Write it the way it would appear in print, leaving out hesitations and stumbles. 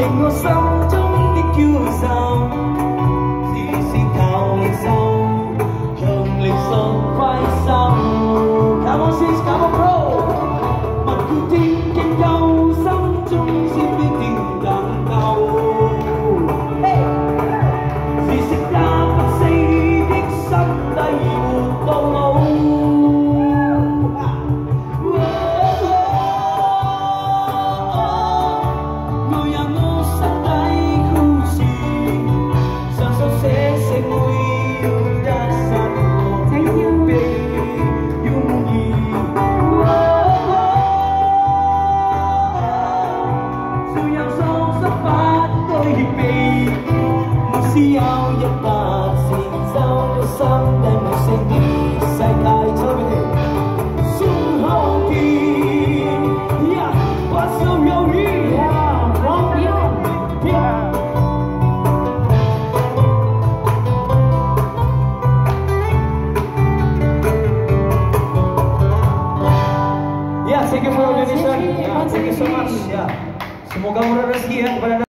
定我心中的驕傲，只是靠你手，向你說揮手。Come on sis, come on bro， 不顧天經憂，心中先必定能夠。是食也不死的心底活到老。只有100線收到心底無聲的世界，唱俾你。鬆口氣，不再猶豫，忘掉。Thank you for your donation. Thank you so much. Semoga murah rezeki ya kepada